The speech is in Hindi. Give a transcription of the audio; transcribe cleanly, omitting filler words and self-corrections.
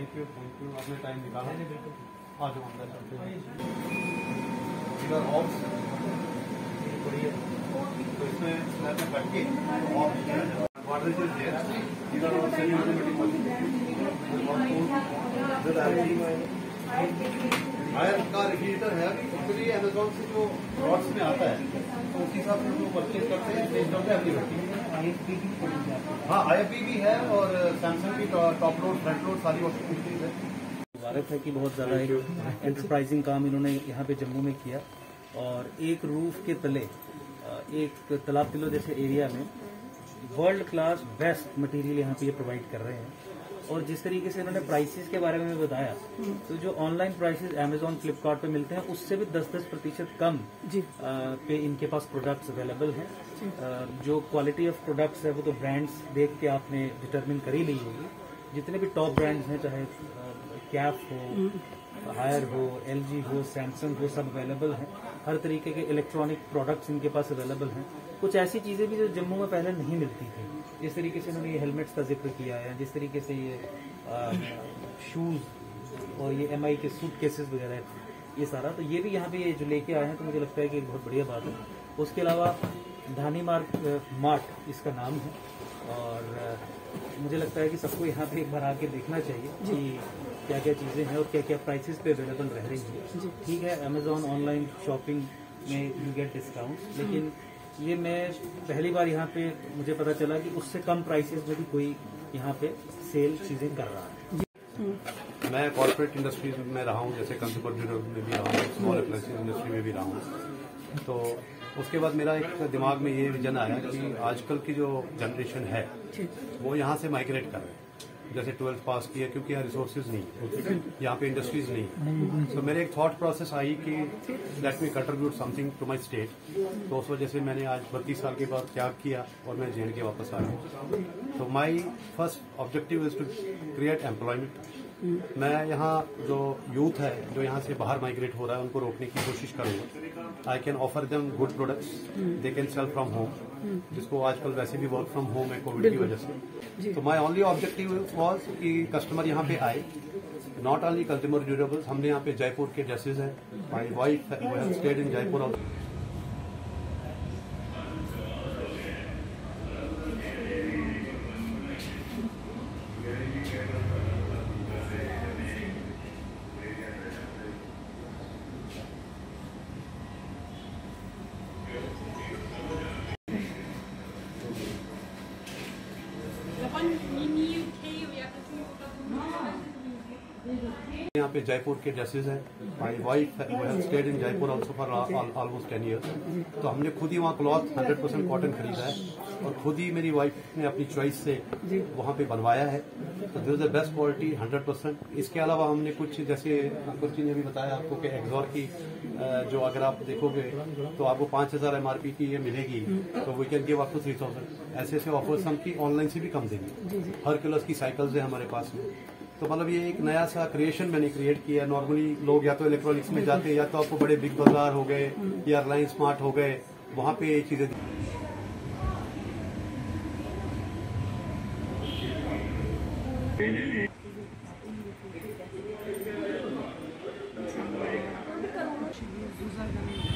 थैंक यू आपने टाइम निकाला। आ जाओ अंदर चलते हैं। तो इसमें स्लैब में बैठ के वाटर इज देयर, इधर और सेमी ऑटोमेटिक हायर का रेफ्रिजरेटर है। एक्चुअली अमेजोन से जो रॉड्स में आता है तो उसी हिसाब से वो परचेज करते हैं, बेस्ड ऑन द एबिलिटी। हाँ, IFB भी है और सैमसंग की टॉप लोड फ्रंट लोड सारी वॉशिंग मशीन है। मुबारक है कि बहुत ज़्यादा एक एंटरप्राइजिंग काम इन्होंने यहाँ पे जम्मू में किया और एक रूफ के तले एक तालाब तिलो जैसे एरिया में वर्ल्ड क्लास बेस्ट मटेरियल यहाँ पे ये प्रोवाइड कर रहे हैं। और जिस तरीके से इन्होंने प्राइसेस के बारे में बताया तो जो ऑनलाइन प्राइसेस अमेजोन फ्लिपकार्ट पे मिलते हैं उससे भी 10% कम पे इनके पास प्रोडक्ट्स अवेलेबल हैं। जो क्वालिटी ऑफ प्रोडक्ट्स है वो तो ब्रांड्स देख के आपने डिटरमिन कर ही ली होगी। जितने भी टॉप ब्रांड्स हैं, चाहे कैफ हो, हायर हो, LG हो, सैमसंग हो, सब अवेलेबल हैं। हर तरीके के इलेक्ट्रॉनिक प्रोडक्ट्स इनके पास अवेलेबल हैं। कुछ ऐसी चीज़ें भी जो जम्मू में पहले नहीं मिलती थी, जिस तरीके से इन्होंने ये हेलमेट्स का जिक्र किया है, जिस तरीके से ये शूज़ और ये MI के सूट केसेस वगैरह, ये सारा तो ये भी यहाँ पे ये जो लेके आए हैं तो मुझे लगता है कि एक बहुत बढ़िया बात है। उसके अलावा धानी मार्ट इसका नाम है और मुझे लगता है कि सबको यहाँ पे एक बार आके देखना चाहिए कि क्या क्या चीज़ें हैं और क्या क्या प्राइसेस पे अवेलेबल रह रही हैं। ठीक है, अमेजोन ऑनलाइन शॉपिंग में यू गेट डिस्काउंट, लेकिन ये मैं पहली बार यहाँ पे मुझे पता चला कि उससे कम प्राइसेस में भी कोई यहाँ पे सेल चीज़ें कर रहा है। मैं कॉर्पोरेट इंडस्ट्रीज में रहा हूँ, जैसे कंज्यूमर ड्यूरेबल में भी रहा हूँ, स्मॉल अप्लायंसेज इंडस्ट्री में भी रहा हूँ। तो उसके बाद मेरा एक दिमाग में ये विजन आया कि आजकल की जो जनरेशन है वो यहाँ से माइग्रेट कर रहे हैं। जैसे 12th पास किया, क्योंकि यहाँ रिसोर्सेज नहीं, यहाँ पे इंडस्ट्रीज नहीं। तो मेरे एक थॉट प्रोसेस आई कि let me contribute something to my state. तो उस वजह से मैंने आज 32 साल के बाद त्याग किया और मैं JNK वापस आ गया। तो my first objective is to create employment. मैं यहाँ जो यूथ है जो यहाँ से बाहर माइग्रेट हो रहा है उनको रोकने की कोशिश करूँगा। I can offer them good products, they can sell from home, जिसको आजकल वैसे भी वर्क फ्रॉम होम है कोविड की वजह से। तो माय ओनली ऑब्जेक्टिव वाज कि कस्टमर यहाँ पे आए, नॉट ओनली कंज्यूमर ड्यूरेबल्स। हमने यहाँ पे जयपुर के ड्रेसेज हैं, my wife stayed in Jaipur also. यहाँ पे जयपुर के ड्रेसेज हैं, my wife stayed in Jaipur also for almost 10 years. तो हमने खुद ही वहाँ क्लॉथ 100% कॉटन खरीदा है और खुद ही मेरी वाइफ ने अपनी चॉइस से वहाँ पे बनवाया है। तो this is the best quality 100%। इसके अलावा हमने कुछ, जैसे अंकुर जी ने भी बताया आपको कि एक्सॉर की जो अगर आप देखोगे तो आपको 5000 MRP की ये मिलेगी, तो we can give up to 3000। ऐसे ऐसे ऑफर्स हम की ऑनलाइन से भी कम देंगे। हर किलोस की साइकिल्स है हमारे पास में। तो मतलब ये एक नया सा क्रिएशन मैंने क्रिएट किया। नॉर्मली लोग या तो इलेक्ट्रॉनिक्स में जाते हैं या तो आपको बड़े बिग बाजार हो गए या रिलायंस स्मार्ट हो गए, वहां पे ये चीजें यूजर